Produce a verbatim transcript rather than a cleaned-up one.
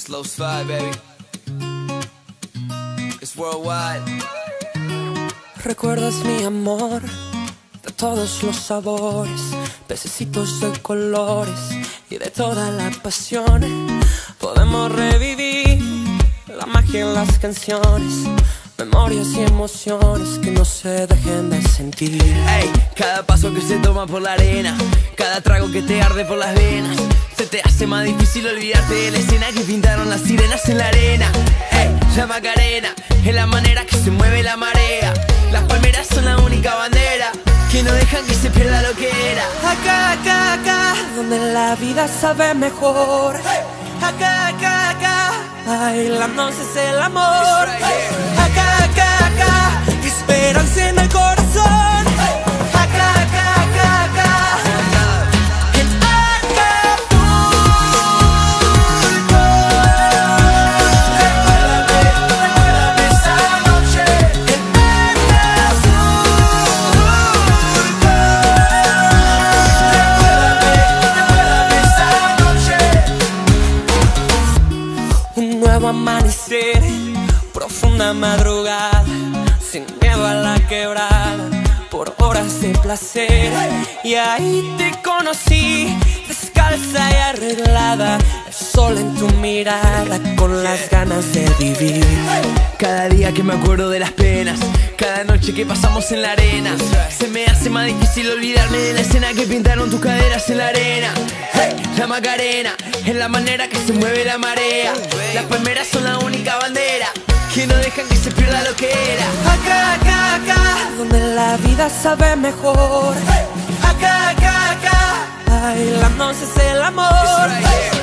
Slow slide, baby. It's worldwide. Recuerdas mi amor de todos los sabores, pececitos de colores y de toda la pasión. Podemos revivir la magia en las canciones, memorias y emociones que no se dejen de sentir. Ey, cada paso que se toma por la arena, cada trago que te arde por las venas, se te hace más difícil olvidarte de la escena que pintaron las sirenas en la arena. Ey, la Macarena es la manera que se mueve la marea. Las palmeras son la única bandera que no dejan que se pierda lo que era. Acá, acá, acá, donde la vida sabe mejor. Acá, acá, acá, bailamos es el amor. Acá, acá, acá, esperanza en el corazón. Acá, acá, acá, acá, en Acapulco. Recuérdame, recuérdame esa noche en Acapulco. Recuérdame, recuérdame esa noche. Un nuevo amanecer, profunda madrugada, sin miedo a la quebrada, por horas de placer. Y ahí te conocí, descalza y arreglada, el sol en tu mirada, con las ganas de vivir. Cada día que me acuerdo de las penas, cada noche que pasamos en la arena, se me hace más difícil olvidarme de la escena que pintaron tus caderas en la arena. Hey, la Macarena es la manera que se mueve la marea. Las palmeras son la única bandera que no dejan que se pierda lo que era. Acá, acá, acá, donde la vida sabe mejor. Acá, acá, acá, bailamos es el amor.